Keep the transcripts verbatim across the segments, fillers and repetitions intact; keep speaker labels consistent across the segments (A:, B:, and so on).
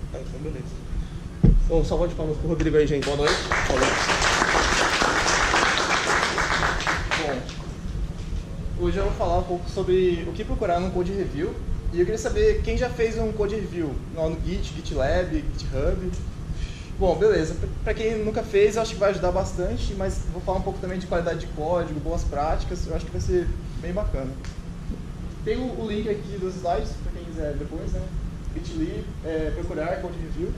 A: Ah, então beleza. Bom, salva de palmas pro Rodrigo aí, gente. Boa noite. Boa noite. Bom, hoje eu vou falar um pouco sobre o que procurar num code review. E eu queria saber quem já fez um code review no Git, GitLab, GitHub. Bom, beleza. Para quem nunca fez, eu acho que vai ajudar bastante, mas vou falar um pouco também de qualidade de código, boas práticas. Eu acho que vai ser bem bacana. Tem o, o link aqui dos slides, para quem quiser depois, né? Git.ly, é, procurar code review.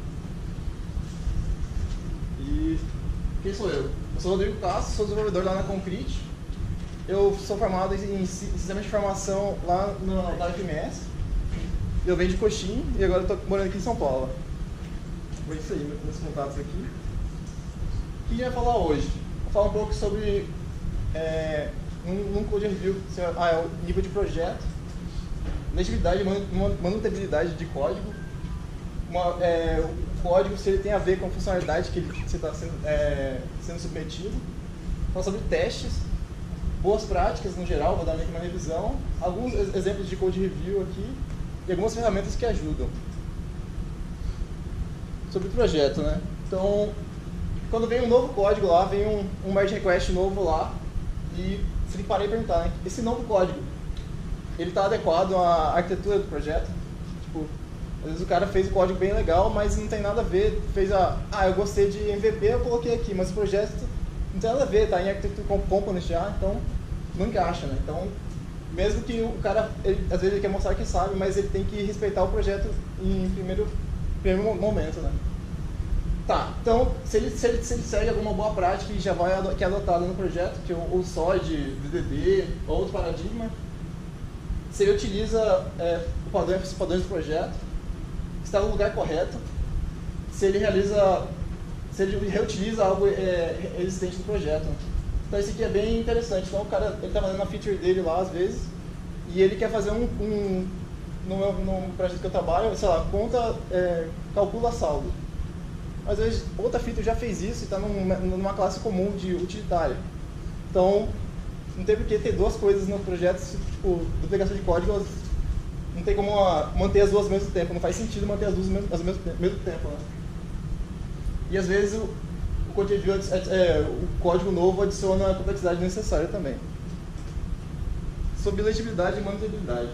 A: E quem sou eu? Eu sou o Rodrigo Castro, sou desenvolvedor lá na Concrete. Eu sou formado em sistema de informação lá no, na U F M S. Eu venho de Coxim e agora estou morando aqui em São Paulo. Vou isso aí, meus contatos aqui. O que a gente vai falar hoje? Vou falar um pouco sobre é, um, um code review, ah, é o nível de projeto, legibilidade, manutabilidade de código, uma, é, o código se ele tem a ver com a funcionalidade que você está sendo, é, sendo submetido, falar sobre testes, boas práticas no geral, vou dar meio que uma revisão, alguns exemplos de code review aqui e algumas ferramentas que ajudam. Sobre o projeto, né? Então, quando vem um novo código lá, vem um, um merge request novo lá e você tem que parar e perguntar, né? Esse novo código, ele está adequado à arquitetura do projeto? Tipo, às vezes o cara fez o código bem legal, mas não tem nada a ver, fez a, ah, eu gostei de M V P, eu coloquei aqui, mas o projeto não tem nada a ver, tá em Architecture Component já, então não encaixa, né? Então, mesmo que o cara, ele, às vezes ele quer mostrar que sabe, mas ele tem que respeitar o projeto em primeiro, primeiro momento, né? Tá, então, se ele, se, ele, se ele segue alguma boa prática e já vai que é adotada no projeto, que é o, o S O D, D D D, ou outro paradigma, se ele utiliza é, o padrão, os padrões do projeto, está no lugar correto, se ele realiza, se ele reutiliza algo é, existente do projeto. Então isso aqui é bem interessante. Então o cara está fazendo uma feature dele lá às vezes e ele quer fazer um, um no, meu, no projeto que eu trabalho, sei lá, conta, é, calcula saldo. Às vezes outra feature já fez isso e está numa, numa classe comum de utilitário. Então não tem por que ter duas coisas no projeto, tipo, duplicação de código, não tem como manter as duas ao mesmo tempo, não faz sentido manter as duas ao mesmo, ao mesmo, mesmo tempo, né? E às vezes o, o, code review, é, o código novo adiciona a complexidade necessária também. Sobre legibilidade e manutabilidade.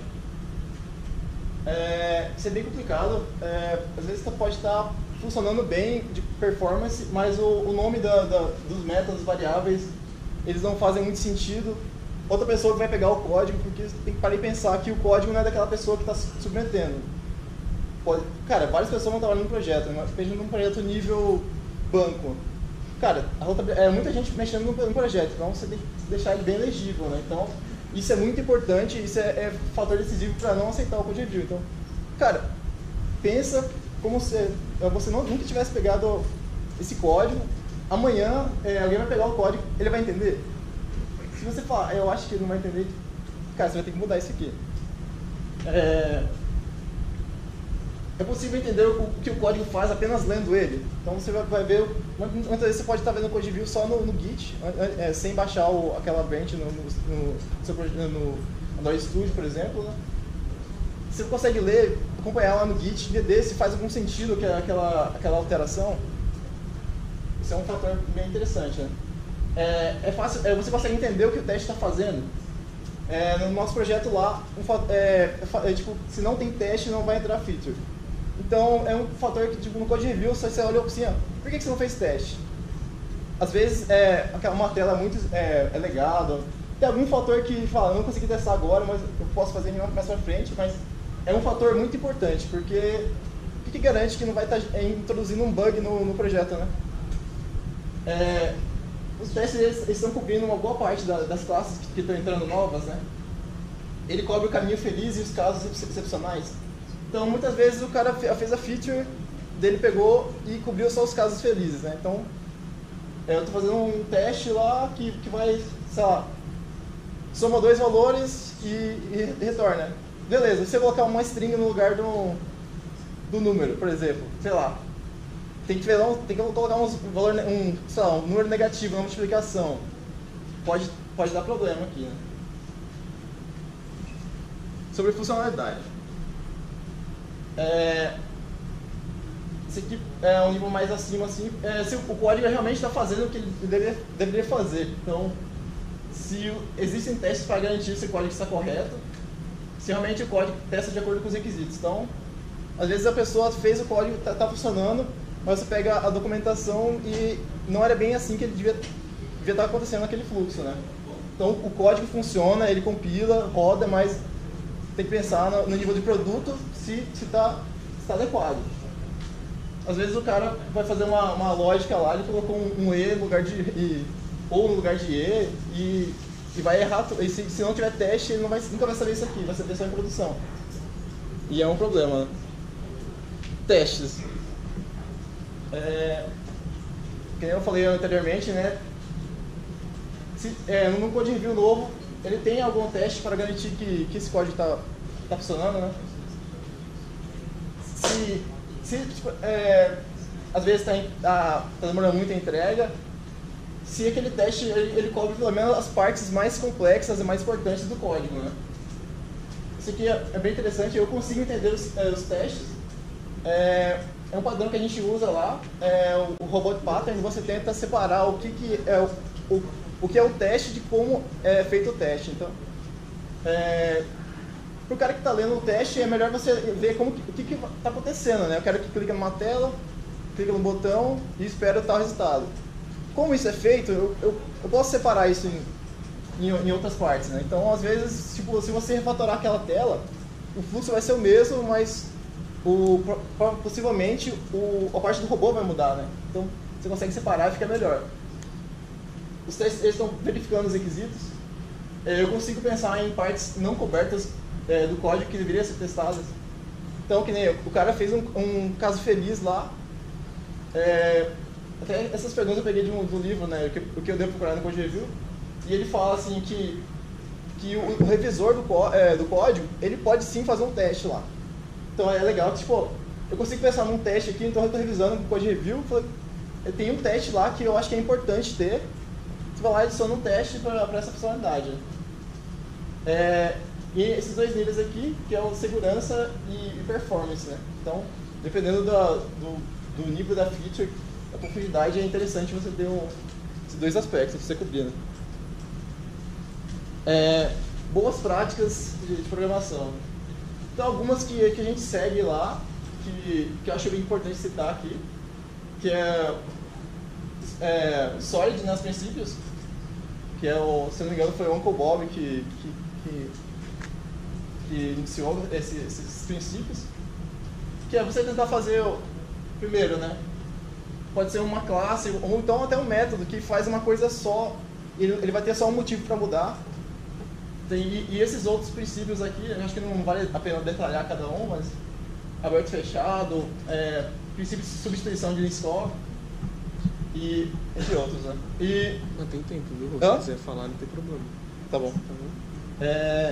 A: É, isso é bem complicado, é, às vezes pode estar funcionando bem de performance, mas o, o nome da, da, dos métodos variáveis, eles não fazem muito sentido. Outra pessoa que vai pegar o código, porque tem que parar e pensar que o código não é daquela pessoa que está submetendo. Pode, cara, várias pessoas vão trabalhar no projeto, mas depende de um projeto nível banco. Cara, a, é muita gente mexendo no, no projeto, então você tem que deixar ele bem legível, né? Então, isso é muito importante, isso é, é fator decisivo para não aceitar o code review. Então, cara, pensa como se você não, nunca tivesse pegado esse código, amanhã é, alguém vai pegar o código, ele vai entender? Se você falar, eu acho que ele não vai entender, cara, você vai ter que mudar isso aqui. É, é possível entender o, o que o código faz apenas lendo ele. Então você vai, vai ver, muitas vezes você pode estar vendo o code review só no, no Git, é, sem baixar o, aquela branch no, no, no, no Android Studio, por exemplo, né? Você consegue ler, acompanhar lá no Git, ver se faz algum sentido aquela, aquela alteração. Isso é um fator bem interessante, né? É, é fácil, é, você consegue entender o que o teste está fazendo. É, no nosso projeto lá, um, é, é, tipo, se não tem teste, não vai entrar feature. Então, é um fator que tipo, no code review, você olha assim, ó, por que você não fez teste? Às vezes, é, uma tela muito é, é legada, tem algum fator que fala, não consegui testar agora, mas eu posso fazer mais pra frente, mas é um fator muito importante, porque o que garante que não vai estar é, introduzindo um bug no, no projeto, né? É, os testes eles, eles estão cobrindo uma boa parte da, das classes que, que estão entrando novas, né? Ele cobre o caminho feliz e os casos excepcionais. Então, muitas vezes o cara fez a feature dele, pegou e cobriu só os casos felizes, né? Então, eu estou fazendo um teste lá que, que vai, sei lá, soma dois valores e, e retorna. Beleza, se você colocar uma string no lugar do, do número, por exemplo, sei lá, tem que, tem que colocar um, valor, um, sei lá, um número negativo na multiplicação. Pode, pode dar problema aqui, né? Sobre funcionalidade. É, esse aqui é um nível mais acima, assim, é, se o código realmente está fazendo o que ele deveria, deveria fazer. Então, se existem testes para garantir se o código está correto, se realmente o código testa de acordo com os requisitos. Então, às vezes a pessoa fez o código, está tá funcionando, mas você pega a documentação e não era bem assim que ele devia, devia estar acontecendo naquele fluxo, né? Então, o código funciona, ele compila, roda, mas tem que pensar no, no nível de produto se está se tá adequado. Às vezes o cara vai fazer uma, uma lógica lá, ele colocou um, um E no lugar de I, ou no lugar de E, e, e vai errar. E se, se não tiver teste, ele não vai, nunca vai saber isso aqui, vai saber só em produção. E é um problema, né? Testes. É, como eu falei anteriormente, né? Se, é, no code review novo, ele tem algum teste para garantir que, que esse código está tá funcionando, né? Se, se tipo, é, às vezes está tá, tá demorando muito a entrega, se aquele teste ele, ele cobre pelo menos as partes mais complexas e mais importantes do código, né? Isso aqui é, é bem interessante, eu consigo entender os, é, os testes. É, é um padrão que a gente usa lá, é o, o Robot Pattern, você tenta separar o que, que é o, o, o que é o teste de como é feito o teste. Então, é, para o cara que está lendo o teste, é melhor você ver como, o que está acontecendo, né? Eu quero que clique numa tela, clica no botão e espera tal resultado. Como isso é feito, eu, eu, eu posso separar isso em, em, em outras partes, né? Então, às vezes, tipo, se você refatorar aquela tela, o fluxo vai ser o mesmo, mas o, possivelmente o, a parte do robô vai mudar, né? Então, você consegue separar e fica melhor. Os testes eles estão verificando os requisitos. Eu consigo pensar em partes não cobertas é, do código que deveriam ser testadas. Então, que nem eu, o cara fez um, um caso feliz lá. É, até essas perguntas eu peguei de um, do livro, né, o que, o que eu devo procurar no code review. E ele fala assim que, que o, o revisor do, é, do código, ele pode sim fazer um teste lá. Então é legal que, tipo, eu consigo pensar num teste aqui, então eu estou revisando o code review, tem um teste lá que eu acho que é importante ter. Você vai lá e adiciona um teste para essa funcionalidade. É, e esses dois níveis aqui, que é o segurança e, e performance, né? Então, dependendo do, do, do nível da feature, a profundidade, é interessante você ter um, esses dois aspectos para você cobrir, né? É, boas práticas de, de programação. Então, algumas que, que a gente segue lá, que, que eu acho bem importante citar aqui, que é, é Solid, né, os princípios, que é o, se não me engano, foi o Uncle Bob que, que, que, que iniciou esse, esses princípios, que é você tentar fazer, o, primeiro, né, pode ser uma classe, ou então até um método que faz uma coisa só, ele, ele vai ter só um motivo para mudar. Tem, e, e esses outros princípios aqui, eu acho que não vale a pena detalhar cada um, mas aberto e fechado, é, princípio de substituição de install, e entre outros, né? E...
B: Não tem tempo, viu? Se
A: Hã?
B: quiser falar, não tem problema.
A: Tá bom.
B: Tá bom?
A: É...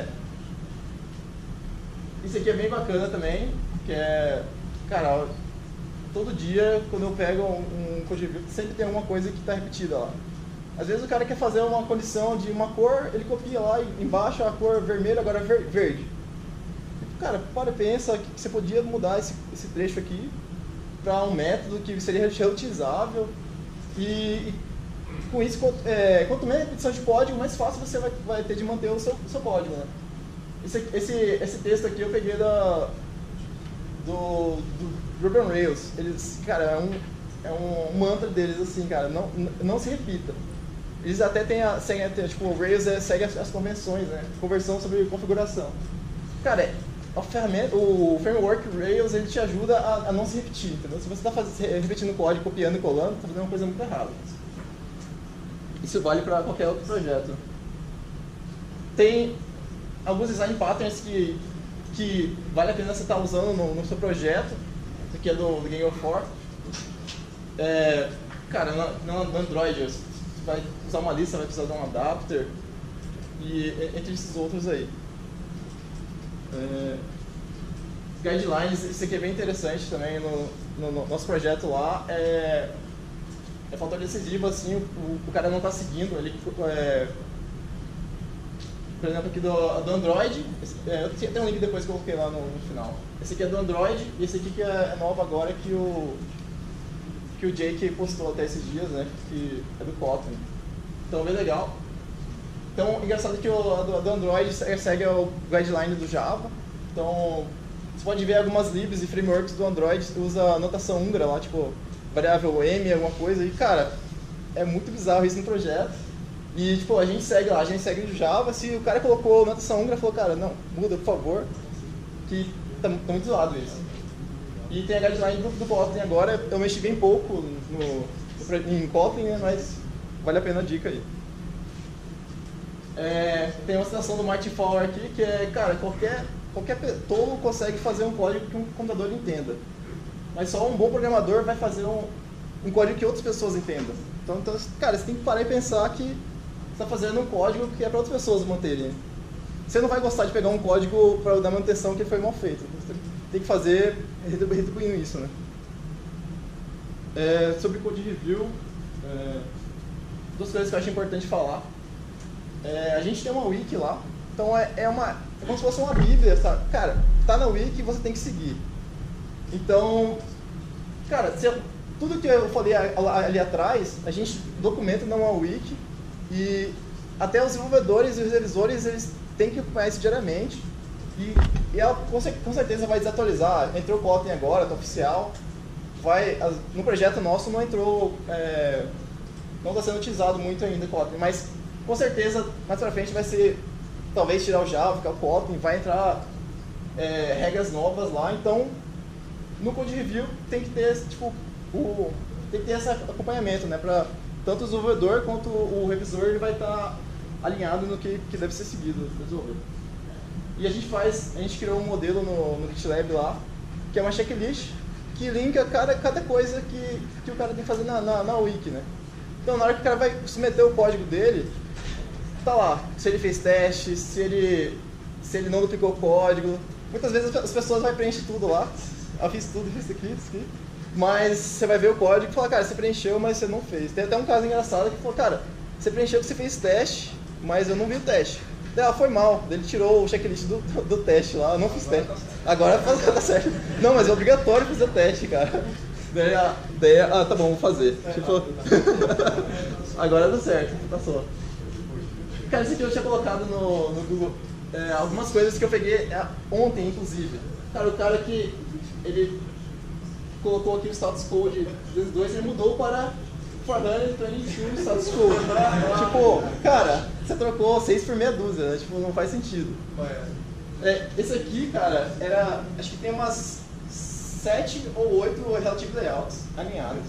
A: Isso aqui é bem bacana também, que é... Cara, todo dia, quando eu pego um, um code review, sempre tem alguma coisa que está repetida lá. Às vezes o cara quer fazer uma condição de uma cor, ele copia lá e embaixo a cor vermelha, agora é verde. Cara, para e pensa que você podia mudar esse, esse trecho aqui para um método que seria reutilizável. E, e com isso, quanto, é, quanto menos repetição de código, mais fácil você vai, vai ter de manter o seu, o seu código, né? Esse, esse, esse texto aqui eu peguei da, do, do Ruby on Rails. Eles, cara, é um, é um mantra deles assim, cara, não, não se repita. Eles até têm, a, segue, tipo, o Rails é, segue as, as convenções, né? Conversão sobre configuração. Cara, é, a ferramenta, o framework Rails, ele te ajuda a, a não se repetir, entendeu? Se você está repetindo o código, copiando e colando, está fazendo uma coisa muito errada. Isso vale para qualquer outro projeto. Tem alguns design patterns que, que vale a pena você estar usando no, no seu projeto. Esse aqui é do, do Gang of Four. É, cara, no, no Android, você vai usar uma lista, vai precisar de um adapter, e entre esses outros aí. É, guidelines, isso aqui é bem interessante também no, no, no nosso projeto lá. É, é fator decisivo, assim, o, o cara não está seguindo, ele, é, por exemplo, aqui do, do Android, esse, é, eu tenho um link depois que eu coloquei lá no, no final. Esse aqui é do Android e esse aqui que é, é novo agora que o, que o Jake postou até esses dias, né, que é do Kotlin. Então, bem legal. Então, engraçado que o do, do Android segue o guideline do Java. Então, você pode ver algumas libs e frameworks do Android que usa a notação húngara lá, tipo, variável M, alguma coisa. E, cara, é muito bizarro isso no projeto. E, tipo, a gente segue lá, a gente segue no Java. Se o cara colocou notação húngara, falou, cara, não, muda, por favor, que tá, tá muito zoado isso. E tem a guideline do, do Kotlin agora. Eu mexi bem pouco no, no, em Kotlin, né, mas vale a pena a dica aí. É, tem uma citação do Martin Fowler aqui, que é, cara, qualquer, qualquer tolo consegue fazer um código que um computador entenda. Mas só um bom programador vai fazer um, um código que outras pessoas entendam. Então, então, cara, você tem que parar e pensar que você está fazendo um código que é para outras pessoas manterem. Você não vai gostar de pegar um código para dar manutenção que foi mal feito. Você tem que fazer retribuindo isso, né? É, sobre code review, é, duas coisas que eu acho importante falar. É, a gente tem uma wiki lá, então é, é, uma, é como se fosse uma bíblia, sabe? Cara, tá na wiki, você tem que seguir. Então, cara, se, tudo que eu falei ali, ali atrás, a gente documenta numa wiki e até os desenvolvedores e os revisores, eles têm que acompanhar isso diariamente e, e ela com, com certeza vai desatualizar. Entrou o Kotlin agora, tá oficial, vai, no projeto nosso não entrou, é, não está sendo utilizado muito ainda o Kotlin, mas com certeza, mais pra frente vai ser, talvez tirar o Java, ficar o Kotlin, vai entrar é, regras novas lá, então no code review tem que ter, tipo, o, tem que ter esse acompanhamento, né, pra tanto o desenvolvedor quanto o revisor ele vai estar alinhado no que, que deve ser seguido, resolver. E a gente faz, a gente criou um modelo no, no GitLab lá, que é uma checklist, que linka cada, cada coisa que, que o cara tem que fazer na, na, na wiki, né. Então na hora que o cara vai submeter o código dele, tá lá, se ele fez teste, se ele, se ele não duplicou o código. Muitas vezes as pessoas vão preencher tudo lá. Eu fiz tudo, fiz isso aqui, isso aqui. Mas você vai ver o código e fala, cara, você preencheu, mas você não fez. Tem até um caso engraçado que falou, cara, você preencheu que você fez teste, mas eu não vi o teste. Ah, foi mal. Ele tirou o checklist do, do teste lá, eu não fiz teste. Agora tá certo. Não, mas é obrigatório fazer o teste, cara. Daí, daí ah, tá bom, vou fazer. Tipo, agora deu certo, passou. Cara, isso aqui eu tinha colocado no, no Google, é, algumas coisas que eu peguei é, ontem, inclusive. Cara, o cara que ele colocou aqui o status code dos dois, ele mudou para quatrocentos e vinte e dois status code. Tipo, cara, você trocou seis por meia dúzia, né? Tipo, não faz sentido. É, esse aqui, cara, era, acho que tem umas sete ou oito relative layouts alinhados.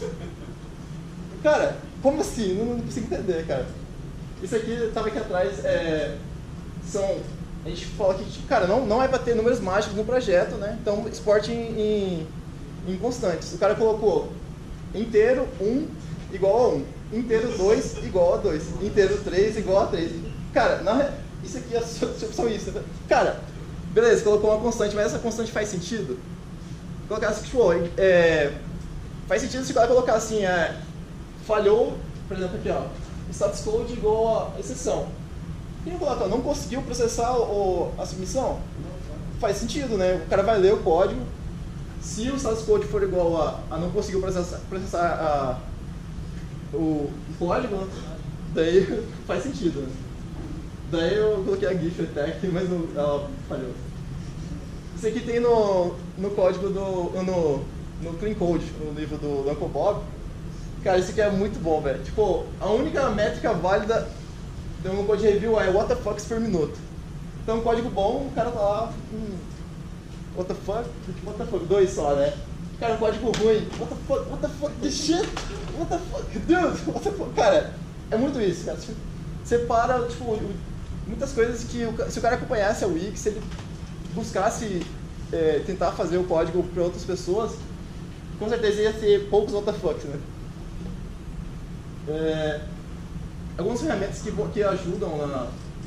A: Cara, como assim? Não, não consigo entender, cara. Isso aqui, estava aqui atrás, é, são, a gente fala que, cara, não, não é para ter números mágicos no projeto, né? Então, exporte em, em, em constantes. O cara colocou inteiro um igual a um, inteiro dois igual a dois, inteiro três igual a três. Cara, não é, isso aqui é só, só isso. Cara, beleza, colocou uma constante, mas essa constante faz sentido? Colocar assim, tipo, é, faz sentido se o cara colocar assim, é, falhou, por exemplo, aqui, ó. Status code igual a exceção. Quem coloca, não conseguiu processar o, a submissão? Faz sentido, né? O cara vai ler o código. Se o status code for igual a, a não conseguiu processar, processar a, o, o código, daí faz sentido, né? Daí eu coloquei a GIF attack, mas não, ela falhou. Isso aqui tem no, no código do. no, no Clean Code, no livro do, do Uncle Bob. Cara, isso aqui é muito bom, velho. Tipo, a única métrica válida de um code review é what the fucks por minuto. Então, um código bom, o cara tá lá, hum, what the fuck, what the fuck, dois só, né? Cara, um código ruim, what the fuck, what the fuck, this shit, what the fuck, dude, what the fuck. Cara, é muito isso, cara. Você para, tipo, muitas coisas que, se o cara acompanhasse a Wix, se ele buscasse é, tentar fazer o código para outras pessoas, com certeza ia ter poucos what the fucks, né? É, algumas ferramentas que, que ajudam na,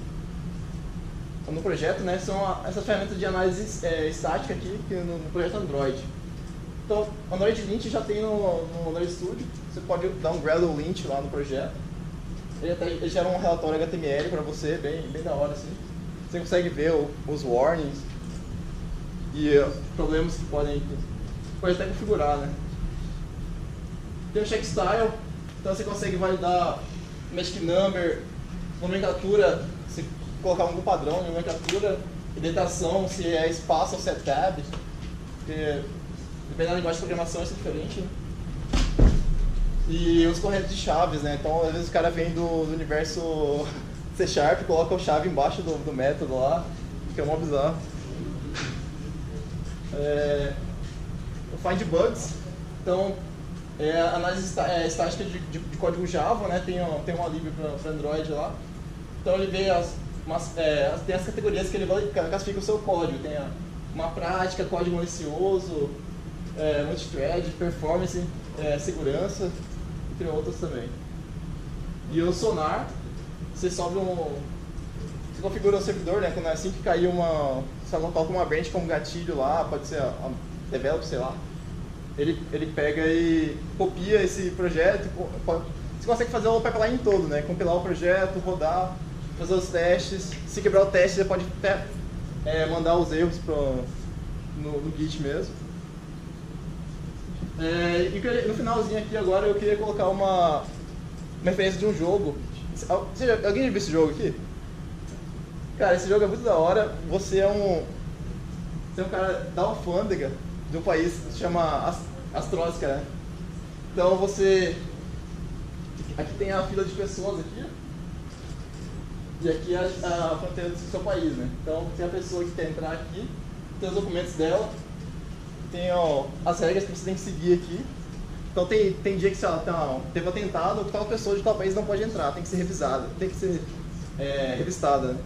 A: no projeto, né, são a, essas ferramentas de análise é, estática aqui que no, no projeto Android. Então, o Android Lint já tem no, no Android Studio, você pode dar um Gradle Lint lá no projeto. Ele, até, ele gera um relatório H T M L para você, bem, bem da hora assim. você consegue ver o, os warnings e uh, problemas que podem pode até configurar, né? Tem o check style, então você consegue validar magic number, nomenclatura, se colocar um padrão de nomenclatura, editação, se é espaço ou se é tab, porque dependendo da linguagem de programação isso é diferente, né? E os corretos de chaves, né? Então às vezes o cara vem do, do universo C Sharp, coloca o chave embaixo do, do método lá, que é mó bizarro. É, o find bugs, então é a análise está, é, estática de, de, de código Java, né? Tem, um, tem uma lib para Android lá. Então ele vê as, umas, é, tem as categorias que ele vai, classifica o seu código. Tem a, uma prática, código malicioso, é, multithread, performance, é, segurança, entre outros também. E o Sonar, você sobe um... Você configura o servidor, né? Quando é assim que cair uma... Você coloca uma branch como gatilho lá, pode ser a, a develop, sei lá. Ele, ele pega e copia esse projeto, pode, você consegue fazer o pipeline todo, né? Compilar o projeto, rodar, fazer os testes. Se quebrar o teste, você pode até é, mandar os erros pro, no, no Git mesmo. É, e no finalzinho aqui agora eu queria colocar uma, uma referência de um jogo. Você já, alguém já viu esse jogo aqui? Cara, esse jogo é muito da hora. Você é um, você é um cara da alfândega de um país que se chama Astrósica, né? Então você... Aqui tem a fila de pessoas aqui. E aqui é a, a fronteira do seu país, né? Então tem a pessoa que quer entrar aqui, tem os documentos dela, tem ó, as regras que você tem que seguir aqui. Então tem, tem dia que se ela tá, teve atentado, tal pessoa de tal país não pode entrar, tem que ser revisada, tem que ser é, revistada, né?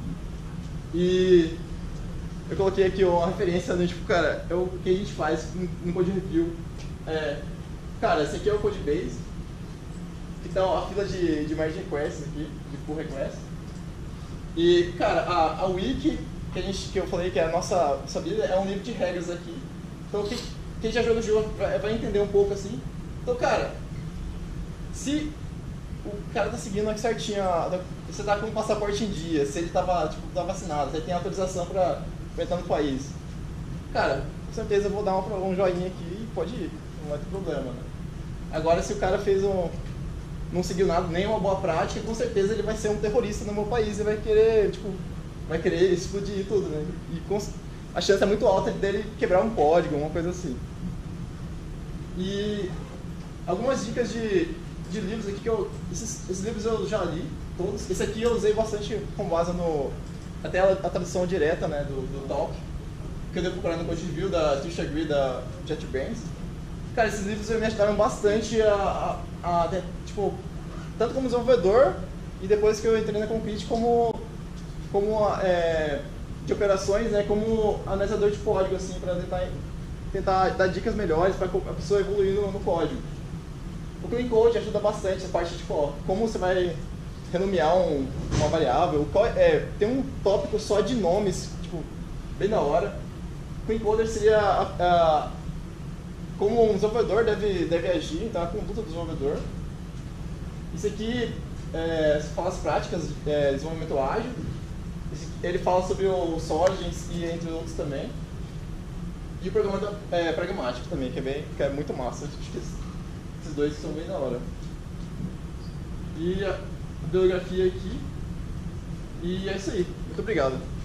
A: E eu coloquei aqui uma referência, né, tipo, cara, é o que a gente faz no Code Review. É, cara, esse aqui é o Codebase, então a fila de, de merge requests aqui, de pull request. E, cara, a, a wiki, que, a gente, que eu falei que é a nossa, nossa Bíblia, é um livro de regras aqui. Então, quem, quem já jogou o jogo vai entender um pouco assim. Então, cara, se o cara tá seguindo aqui certinho, você tá com o passaporte em dia, se ele tava, tipo, tá vacinado, você tem autorização pra, pra entrar no país. Cara, com certeza eu vou dar uma, um joinha aqui e pode ir, não vai ter problema, né? Agora, se o cara fez um, não seguiu nada, nem uma boa prática, com certeza ele vai ser um terrorista no meu país e vai querer, tipo, vai querer explodir tudo, né? E com, a chance é muito alta dele quebrar um código, uma coisa assim. E algumas dicas de, de livros aqui que eu... Esses, esses livros eu já li, todos. Esse aqui eu usei bastante com base no... Até a, a tradução direta, né, do, do Talk, que eu dei procurar no Code Review da Trisha Agree, da JetBrains. Cara, esses livros me ajudaram bastante a, a, a, tipo, tanto como desenvolvedor e depois que eu entrei na Concrete como, como é, de operações, né, como analisador de código, assim, para tentar, tentar dar dicas melhores para a pessoa evoluir no, no código. O Clean Code ajuda bastante essa parte de tipo, como você vai renomear um, uma variável. É, tem um tópico só de nomes, tipo, bem da hora. O Clean Coder seria a, a, como um desenvolvedor deve, deve agir, então a conduta do desenvolvedor. Isso aqui é, fala as práticas de é, desenvolvimento ágil. Esse, ele fala sobre o Solidus e entre outros também. E o programa é, pragmático também, que é, bem, que é muito massa. Acho que esses dois são bem da hora. E a bibliografia aqui. E é isso aí. Muito obrigado.